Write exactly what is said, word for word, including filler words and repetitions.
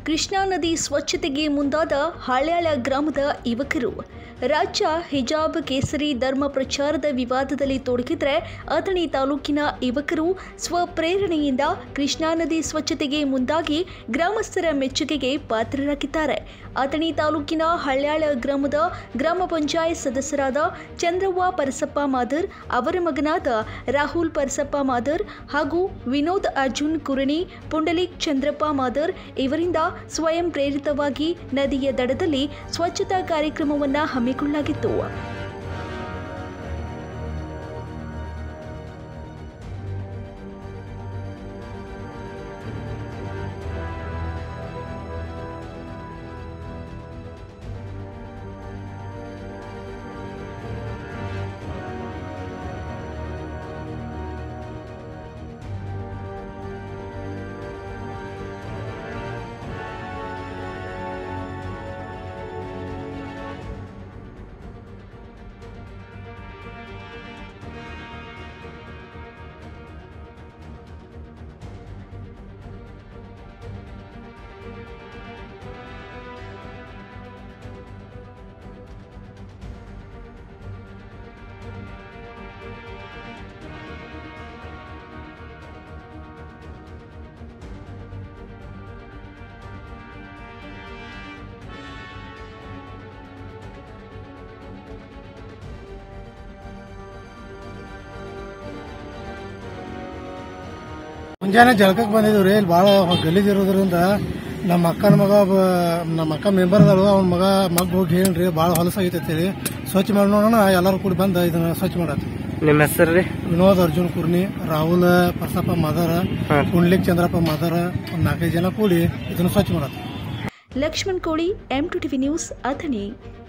ಕೃಷ್ಣಾ ನದಿ ಸ್ವಚ್ಛತೆಗೆ ಮುಂದಾದ ಹಾಳ್ಯಾಳ ಗ್ರಾಮದ ಯುವಕರು. ರಾಜ್ಯ ಹಿಜಾಬ್ ಕೇಸರಿ ಧರ್ಮ ಪ್ರಚಾರದ ವಿವಾದದಲ್ಲಿ ತೊಡಗಿದ್ರೆ ಅಥಣಿ ತಾಲೂಕಿನ ಯುವಕರು ಸ್ವಪ್ರೇರಣೆಯಿಂದ ಕೃಷ್ಣಾ ನದಿ ಸ್ವಚ್ಛತೆಗೆ ಮುಂದಾಗಿ ಗ್ರಾಮಸ್ಥರ ಮೆಚ್ಚುಗೆಗೆ ಪಾತ್ರರಾಗಿದ್ದಾರೆ. ಅಥಣಿ ತಾಲೂಕಿನ ಹಳ್ಯಾಳ ಗ್ರಾಮದ ಗ್ರಾಮ ಪಂಚಾಯತ್ ಸದಸ್ಯರಾದ ಚಂದ್ರವ್ವ ಪರಸಪ್ಪ ಮಾದರ್, ಅವರ ಮಗನಾದ ರಾಹುಲ್ ಪರಸಪ್ಪ ಮಾದರ್ ಹಾಗೂ ವಿನೋದ್ ಅರ್ಜುನ್ ಕುರಣಿ, ಪುಂಡಲಿಕ್ ಚಂದ್ರಪ್ಪ ಮಾದರ್ ಇವರಿಂದ ಸ್ವಯಂ ಪ್ರೇರಿತವಾಗಿ ನದಿಯ ದಡದಲ್ಲಿ ಸ್ವಚ್ಛತಾ ಕಾರ್ಯಕ್ರಮವನ್ನು ಹಮ್ಮಿಕೊಳ್ಳಲಾಗಿತ್ತು. ಮುಂಜಾನೆ ಜಳಕಕ್ಕೆ ಬಂದಿದ್ವಿ. ಇಲ್ಲಿ ಭಾಳ ಗಲೀಜ್ ಇರೋದ್ರಿಂದ ನಮ್ಮ ಅಕ್ಕನ ಮಗ ನಮ್ಮ ಅಕ್ಕ ಮೆಂಬರ್ ಅದಾಳು, ಅವ್ನ ಮಗ ಮಗ್ ಹೋಗಿ ಹೇಳ್ರಿ ಭಾಳ ಹೊಲಸಾಗೈತಿ, ಸ್ವಚ್ಛ ಮಾಡಿ ನೋಡೋಣ ಎಲ್ಲರೂ ಕೂಡಿ ಬಂದ ಇದನ್ನ ಸ್ವಚ್ಛ ಮಾಡತ್ತಿ. ನಿಮ್ಮ ಹೆಸರು ರೀ? ವಿನೋದ್ ಅರ್ಜುನ್ ಕುರ್ನಿ, ರಾಹುಲ್ ಪರಸಪ್ಪ ಮಾದರ, ಪುಂಡ್ಲಿಕ್ ಚಂದ್ರಪ್ಪ ಮಾದರ, ಒಂದ್ ನಾಲ್ಕೈದು ಜನ ಕೂಡಿ ಇದನ್ನ ಸ್ವಚ್ಛ ಮಾಡತ್ತಿ. Laxman Koli, M two TV news, Athani.